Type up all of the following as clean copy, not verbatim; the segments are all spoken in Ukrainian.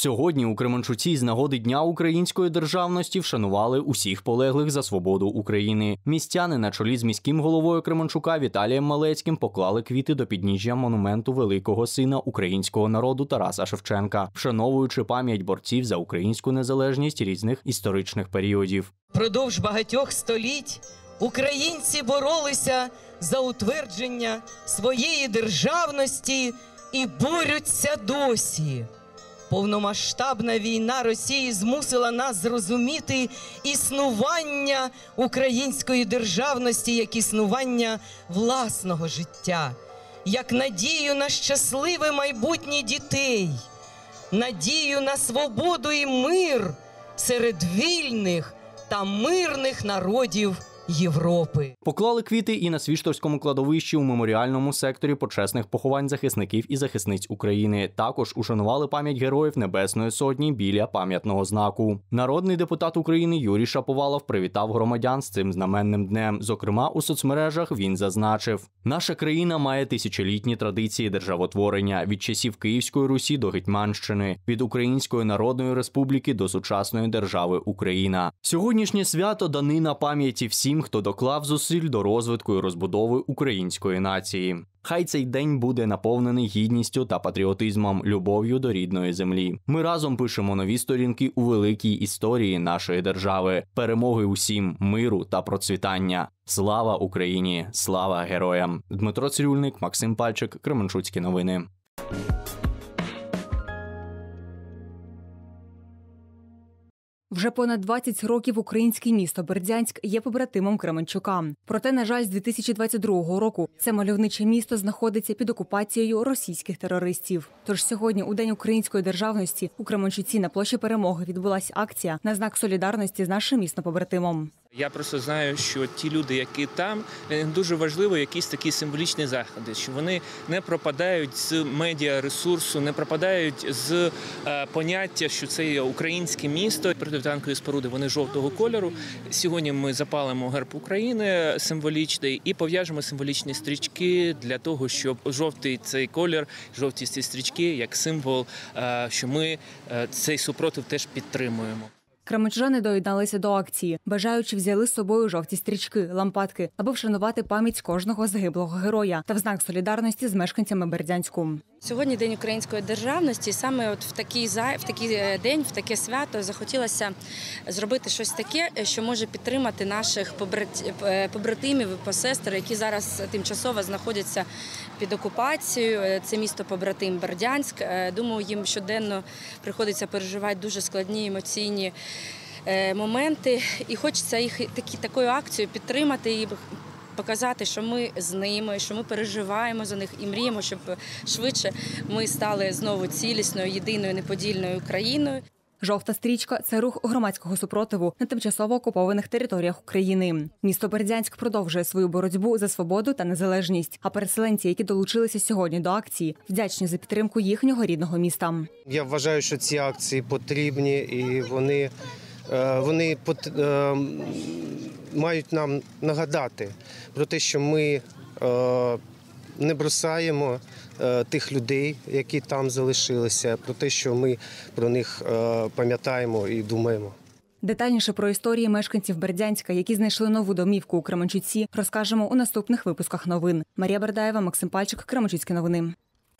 Сьогодні у Кременчуці з нагоди Дня української державності вшанували усіх полеглих за свободу України. Містяни на чолі з міським головою Кременчука Віталієм Малецьким поклали квіти до підніжжя монументу великого сина українського народу Тараса Шевченка, вшановуючи пам'ять борців за українську незалежність різних історичних періодів. Продовж багатьох століть українці боролися за утвердження своєї державності і борються досі. Повномасштабна війна Росії змусила нас зрозуміти існування української державності як існування власного життя, як надію на щасливе майбутнє дітей, надію на свободу і мир серед вільних та мирних народів Європи. Поклали квіти і на Свіштовському кладовищі у меморіальному секторі почесних поховань захисників і захисниць України. Також ушанували пам'ять героїв Небесної Сотні біля пам'ятного знаку. Народний депутат України Юрій Шаповалов привітав громадян з цим знаменним днем. Зокрема, у соцмережах він зазначив: «Наша країна має тисячолітні традиції державотворення від часів Київської Русі до Гетьманщини, від Української Народної Республіки до сучасної держави Україна. Сьогоднішнє свято данина пам'яті всім, хто доклав зусиль до розвитку і розбудови української нації. Хай цей день буде наповнений гідністю та патріотизмом, любов'ю до рідної землі. Ми разом пишемо нові сторінки у великій історії нашої держави. Перемоги усім, миру та процвітання. Слава Україні! Слава героям!» Дмитро Цирюльник, Максим Пальчик, Кременчуцькі новини. Вже понад 20 років українське місто Бердянськ є побратимом Кременчука. Проте, на жаль, з 2022 року це мальовниче місто знаходиться під окупацією російських терористів. Тож сьогодні, у День української державності, у Кременчуці на площі Перемоги відбулася акція на знак солідарності з нашим містом-побратимом. Я просто знаю, що ті люди, які там, дуже важливо якісь такі символічні заходи, що вони не пропадають з медіаресурсу, не пропадають з поняття, що це є українське місто. Протитанкові споруди, вони жовтого кольору. Сьогодні ми запалимо герб України символічний і пов'яжемо символічні стрічки для того, щоб жовтий цей колір, жовті ці стрічки, як символ, що ми цей супротив теж підтримуємо. Кременчужани доєдналися до акції. Бажаючи взяли з собою жовті стрічки, лампадки, аби вшанувати пам'ять кожного загиблого героя та в знак солідарності з мешканцями Бердянську. Сьогодні День української державності, саме в такий день, в таке свято захотілося зробити щось таке, що може підтримати наших побратимів і посестер, які зараз тимчасово знаходяться під окупацією. Це місто-побратим Бердянськ. Думаю, їм щоденно приходиться переживати дуже складні емоційні моменти. І хочеться їх такою акцією підтримати і показати, що ми з ними, що ми переживаємо за них і мріємо, щоб швидше ми стали знову цілісною, єдиною, неподільною Україною. Жовта стрічка – це рух громадського супротиву на тимчасово окупованих територіях України. Місто Бердянськ продовжує свою боротьбу за свободу та незалежність. А переселенці, які долучилися сьогодні до акції, вдячні за підтримку їхнього рідного міста. Я вважаю, що ці акції потрібні і вони мають нам нагадати про те, що ми не бросаємо тих людей, які там залишилися, про те, що ми про них пам'ятаємо і думаємо. Детальніше про історії мешканців Бердянська, які знайшли нову домівку у Кременчуці, розкажемо у наступних випусках новин. Марія Бердаєва, Максим Пальчик, Кременчуцькі новини.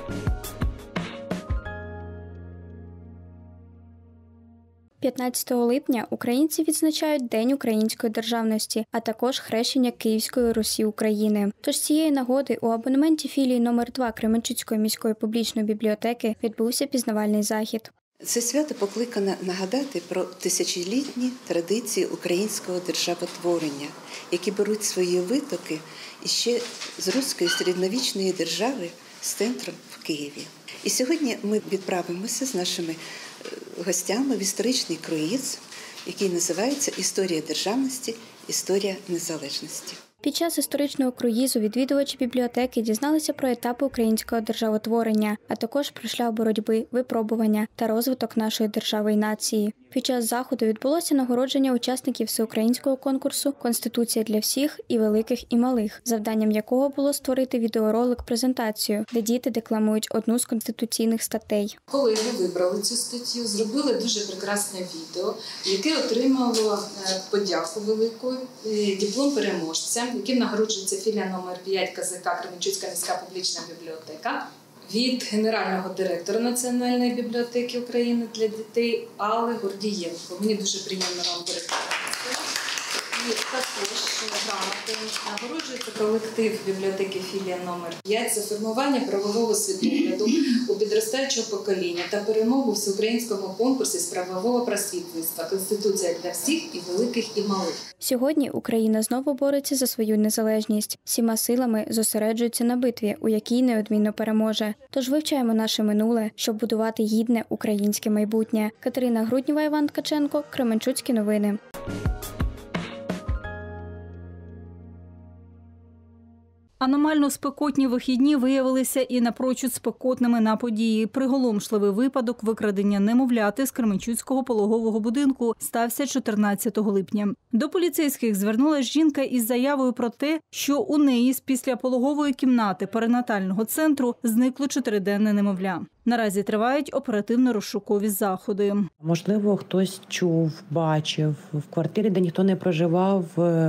15 липня українці відзначають День української державності, а також хрещення Київської Русі України. Тож з цієї нагоди у абонементі філії номер 2 Кременчуцької міської публічної бібліотеки відбувся пізнавальний захід. Це свято покликане нагадати про тисячолітні традиції українського державотворення, які беруть свої витоки іще з руської середньовічної держави з центром в Києві. І сьогодні ми відправимося з нашими гостями в історичний круїз, який називається «Історія державності. Історія незалежності». Під час історичного круїзу відвідувачі бібліотеки дізналися про етапи українського державотворення, а також про шлях боротьби, випробування та розвиток нашої держави і нації. Під час заходу відбулося нагородження учасників всеукраїнського конкурсу «Конституція для всіх і великих, і малих», завданням якого було створити відеоролик-презентацію, де діти декламують одну з конституційних статей. Колеги вибрали цю статтю, зробили дуже прекрасне відео, яке отримало подяку велику, диплом переможця, яким нагороджується філія номер 5 КЗК Кременчуцька міська публічна бібліотека, від генерального директора Національної бібліотеки України для дітей Алли Гордієнко. Мені дуже приємно вам передати. І також грамотою нагороджується колектив бібліотеки філія номер 5 за формування правового світогляду у підростаючого покоління та перемогу всеукраїнському конкурсі з правового просвітництва «Конституція для всіх і великих, і малих». Сьогодні Україна знову бореться за свою незалежність. Всіма силами зосереджується на битві, у якій неодмінно переможе. Тож вивчаємо наше минуле, щоб будувати гідне українське майбутнє. Катерина Груднєва, Іван Ткаченко, Кременчуцькі новини. Аномально спекотні вихідні виявилися і напрочуд спекотними на події. Приголомшливий випадок викрадення немовляти з Кременчуцького пологового будинку стався 14 липня. До поліцейських звернулася жінка із заявою про те, що у неї з післяпологової кімнати перинатального центру зникло 4-денне немовля. Наразі тривають оперативно-розшукові заходи. Можливо, хтось чув, бачив. В квартирі, де ніхто не проживав,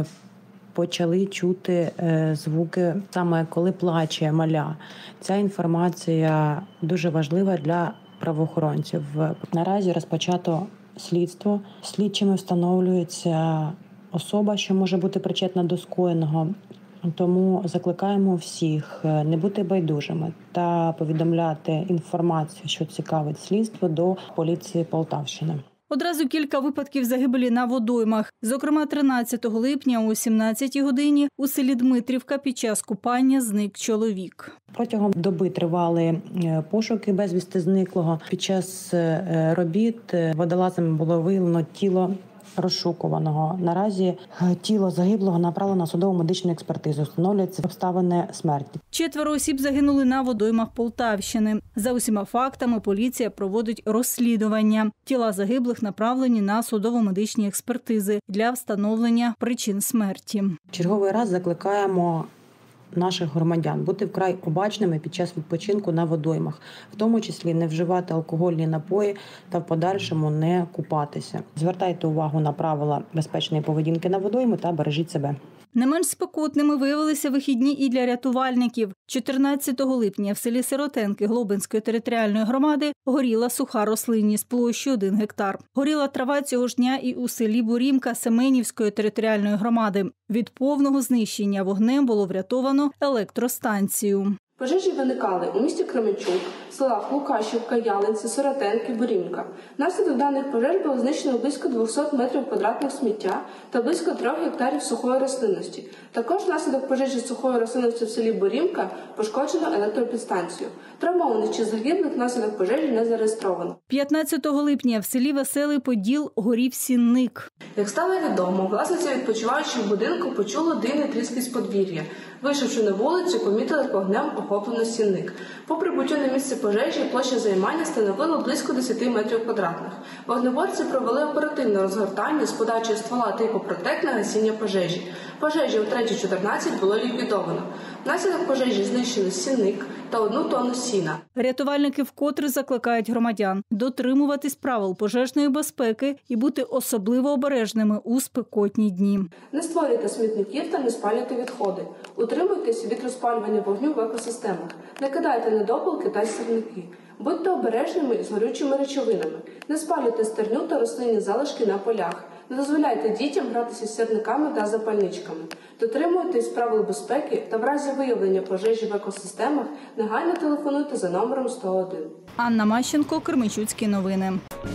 почали чути звуки, саме коли плаче маля. Ця інформація дуже важлива для правоохоронців. Наразі розпочато слідство. Слідчими встановлюється особа, що може бути причетна до скоєного. Тому закликаємо всіх не бути байдужими та повідомляти інформацію, що цікавить слідство, до поліції Полтавщини. Одразу кілька випадків загибелі на водоймах. Зокрема, 13 липня о 17-й годині у селі Дмитрівка під час купання зник чоловік. Протягом доби тривали пошуки безвісти зниклого. Під час робіт водолазами було виявлено тіло розшукуваного. Наразі тіло загиблого направлено на судово-медичну експертизу. Встановлюються обставини смерті. 4 осіб загинули на водоймах Полтавщини. За усіма фактами поліція проводить розслідування. Тіла загиблих направлені на судово-медичні експертизи для встановлення причин смерті. Черговий раз закликаємо наших громадян бути вкрай обачними під час відпочинку на водоймах, в тому числі не вживати алкогольні напої та в подальшому не купатися. Звертайте увагу на правила безпечної поведінки на водоймі та бережіть себе. Не менш спекотними виявилися вихідні і для рятувальників. 14 липня в селі Сиротенки Глобинської територіальної громади горіла суха рослинність площею 1 гектар. Горіла трава цього ж дня і у селі Бурімка Семенівської територіальної громади. Від повного знищення вогнем було врятовано електростанцію. Пожежі виникали у місті Кременчук, селах Лукашівка, Ялинці, Сиротенки, Бурімка. Внаслідок даних пожеж було знищено близько 200 метрів квадратних сміття та близько 3 гектарів сухої рослинності. Також внаслідок пожежі сухої рослинності в селі Бурімка пошкоджено електропідстанцію. Травмованих чи загиблих внаслідок пожежі не зареєстровано. 15 липня в селі Веселий Поділ горів сінник. Як стало відомо, власниця відпочиваючого будинку почула дивний тріски з подвір'я. Вийшовши на вулицю, помітила, як вогнем охоплено сінник. По прибуттю на місце пожежі площа займання становила близько 10 метрів квадратних. Вогнеборці провели оперативне розгортання з подачею ствола типу «Протек» на гасіння пожежі. Пожежі у 3:14 було ліквідовано. Внаслідок пожежі знищили сінник та 1 тонну сіна. Рятувальники вкотре закликають громадян дотримуватись правил пожежної безпеки і бути особливо обережними у спекотні дні. Не створюйте смітників та не спалюйте відходи. Утримуйтесь від розпалювання вогню в екосистемах. Не кидайте недопалки та сірники. Будьте обережними з горючими речовинами. Не спалюйте стерню та рослинні залишки на полях. Не дозволяйте дітям гратися з сірниками та запальничками. Дотримуйтесь правил безпеки та в разі виявлення пожежі в екосистемах негайно телефонуйте за номером 101. Анна Мащенко, Кременчуцькі новини.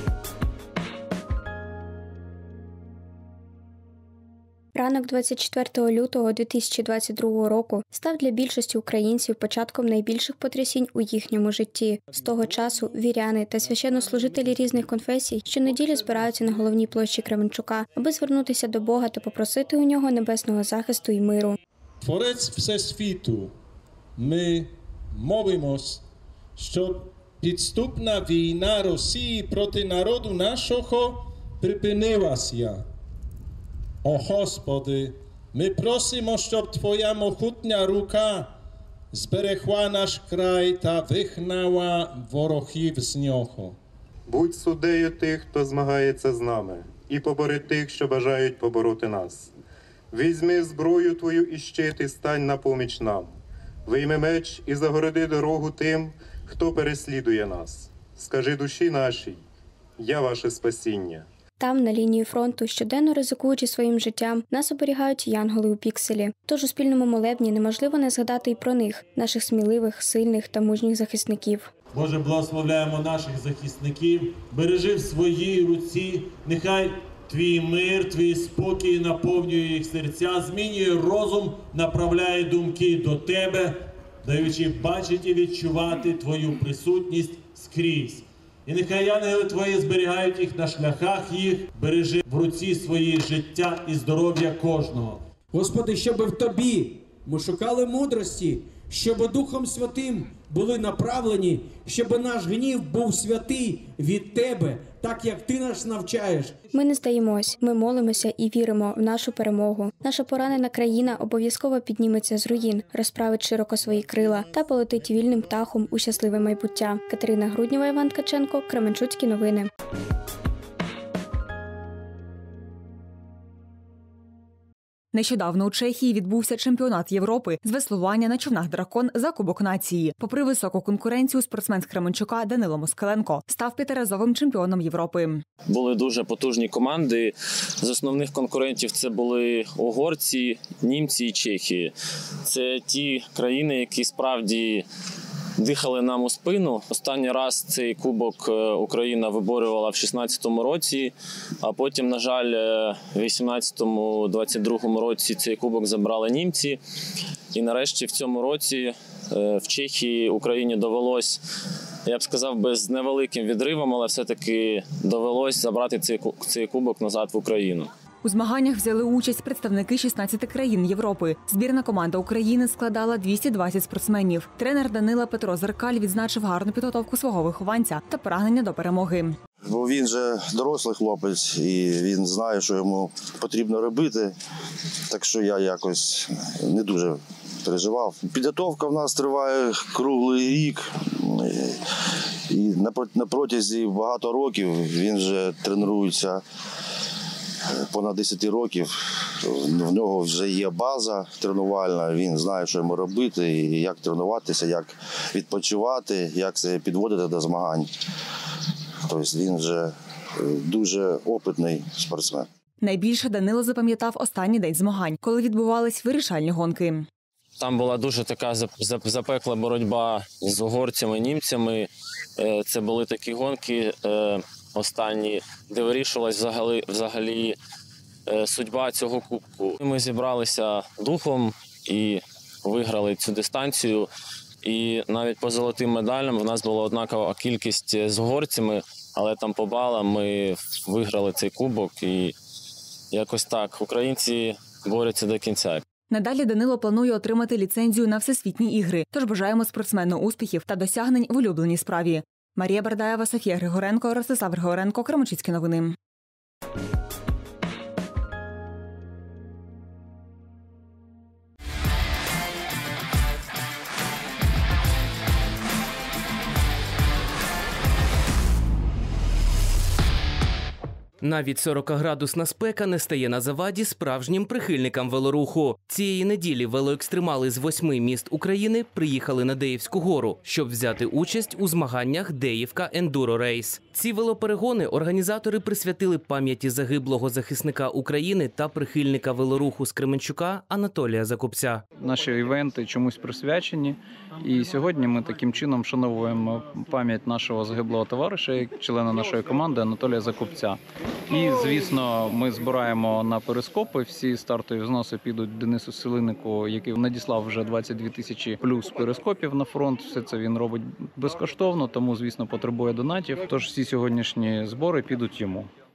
Ранок 24 лютого 2022 року став для більшості українців початком найбільших потрясінь у їхньому житті. З того часу віряни та священнослужителі різних конфесій щонеділі збираються на головній площі Кременчука, аби звернутися до Бога та попросити у нього небесного захисту і миру. Творець всесвіту, ми молимось, щоб підступна війна Росії проти народу нашого припинилася. О Господи, ми просимо, щоб Твоя могутня рука зберегла наш край та вигнала ворогів з нього. Будь суддею тих, хто змагається з нами, і побори тих, що бажають побороти нас. Візьми зброю Твою і щит, і стань на поміч нам. Вийми меч і загороди дорогу тим, хто переслідує нас. Скажи душі нашій, я ваше спасіння. Там, на лінії фронту, щоденно ризикуючи своїм життям, нас оберігають янголи у пікселі. Тож у спільному молебні неможливо не згадати і про них, наших сміливих, сильних та мужніх захисників. Боже, благословляємо наших захисників, бережи в своїй руці, нехай Твій мир, Твій спокій наповнює їх серця, змінює розум, направляє думки до Тебе, даючи бачити і відчувати Твою присутність скрізь. І нехай ангели Твої зберігають їх на шляхах їх, бережи в руці свої життя і здоров'я кожного. Господи, щоб в Тобі ми шукали мудрості, щоб Духом Святим були направлені, щоб наш гнів був святий від Тебе, так як Ти нас навчаєш. Ми не здаємось, ми молимося і віримо в нашу перемогу. Наша поранена країна обов'язково підніметься з руїн, розправить широко свої крила та полетить вільним птахом у щасливе майбуття. Катерина Груднєва, Іван Ткаченко, Кременчуцькі новини. Нещодавно у Чехії відбувся чемпіонат Європи з веслування на човнах «Дракон» за Кубок нації. Попри високу конкуренцію, спортсмен з Кременчука Данило Москаленко став п'ятиразовим чемпіоном Європи. Були дуже потужні команди. З основних конкурентів це були угорці, німці і Чехії. Це ті країни, які справді дихали нам у спину. Останній раз цей кубок Україна виборювала в 16-му році, а потім, на жаль, в 18-му, 22-му році цей кубок забрали німці. І нарешті в цьому році в Чехії Україні довелось, я б сказав, з невеликим відривом, але все-таки довелось забрати цей кубок назад в Україну. У змаганнях взяли участь представники 16 країн Європи. Збірна команда України складала 220 спортсменів. Тренер Данила Петро Зеркаль відзначив гарну підготовку свого вихованця та прагнення до перемоги. Бо він же дорослий хлопець і він знає, що йому потрібно робити, так що я якось не дуже переживав. Підготовка в нас триває круглий рік. І на протязі багато років він вже тренується понад 10 років. В нього вже є база тренувальна, він знає, що йому робити, і як тренуватися, як відпочивати, як себе підводити до змагань. Тобто він вже дуже опитний спортсмен. Найбільше Данило запам'ятав останній день змагань, коли відбувались вирішальні гонки. Там була дуже така запекла боротьба з угорцями, німцями. Це були такі гонки останні, де вирішувалась взагалі судьба цього кубку. Ми зібралися духом і виграли цю дистанцію. І навіть по золотим медалям в нас була однакова кількість з угорцями, але там по балам ми виграли цей кубок. І якось так, українці борються до кінця. Надалі Данило планує отримати ліцензію на всесвітні ігри, тож бажаємо спортсмену успіхів та досягнень в улюбленій справі. Марія Бардаєва, Софія Григоренко, Ростислав Григоренко, Кременчуцькі новини. Навіть 40-градусна спека не стає на заваді справжнім прихильникам велоруху. Цієї неділі велоекстремали з 8 міст України приїхали на Деївську гору, щоб взяти участь у змаганнях «Деївка Ендуро Рейс». Ці велоперегони організатори присвятили пам'яті загиблого захисника України та прихильника велоруху з Кременчука Анатолія Закупця. Наші івенти чомусь присвячені, і сьогодні ми таким чином вшановуємо пам'ять нашого загиблого товариша, члена нашої команди Анатолія Закупця. І, звісно, ми збираємо на перископи. Всі стартові взноси підуть Денису Селиннику, який надіслав вже 22 тисячі плюс перископів на фронт. Все це він робить безкоштовно, тому, звісно, потребує донатів. Тож всі сьогоднішні збори підуть йому.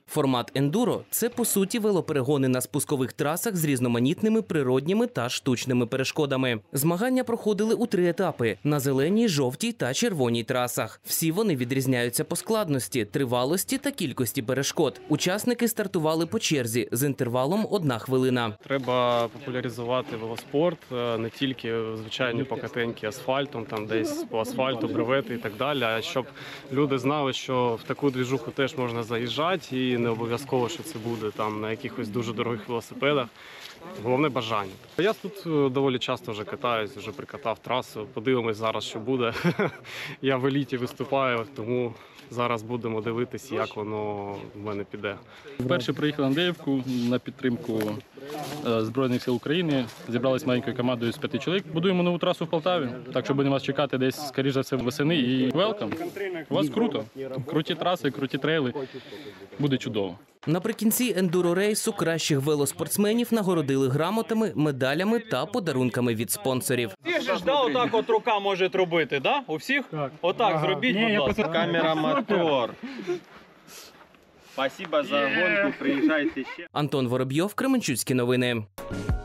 Формат ендуро – це, по суті, велоперегони на спускових трасах з різноманітними природніми та штучними перешкодами. Змагання проходили у 3 етапи – на зеленій, жовтій та червоній трасах. Всі вони відрізняються по складності, тривалості та кількості перешкод. Учасники стартували по черзі з інтервалом 1 хвилина. Треба популяризувати велоспорт, не тільки звичайні покатеньки асфальтом, там десь по асфальту, бревети і так далі, а щоб люди знали, що в таку двіжуху теж можна заїжджати і не обов'язково, що це буде там на якихось дуже дорогих велосипедах. Головне бажання. Я тут доволі часто вже катаюсь, вже прикатав трасу. Подивимось зараз, що буде. Я в еліті виступаю, тому зараз будемо дивитись, як воно в мене піде. Вперше приїхали на Андріївку на підтримку Збройних сил України. Зібралися маленькою командою з 5 чоловік. Будуємо нову трасу в Полтаві, так що будемо вас чекати десь, скоріше за все, восени. І велкам. У вас круто. Круті траси, круті трейли. Буде чудово. Наприкінці ендуро-рейсу кращих велоспортсменів нагородили грамотами, медалями та подарунками від спонсорів. Всіх же ж, отак от рука може робити, да? У всіх? Отак зробіть, будь ласка. Камера, мотор. Спасибо за гонку, приїжджайте ще. Антон Воробйов, Кременчуцькі новини.